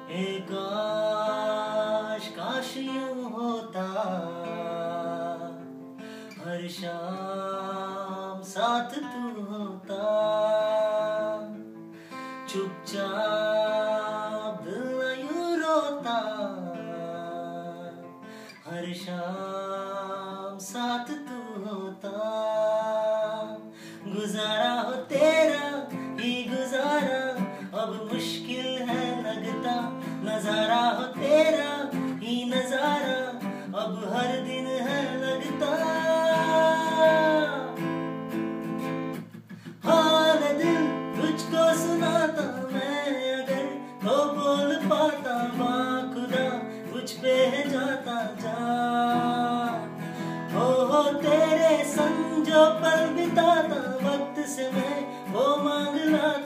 काश काश यूं होता, हर शाम साथ तू होता, चुपचाप दिल यूं रोता, हर शाम साथ तू होता। गुजारा हो तेरा ही गुजारा, अब मुश्किल है लगता, नजारा हो तेरा ही नजारा, अब हर दिन है लगता। हाल दिल तुझको सुनाता मैं अगर तो बोल पाता, बाखुदा मुझ पे है जाता जा। हो तेरे संग जो पल बिताता, वक्त से मैं वो मांग लाता।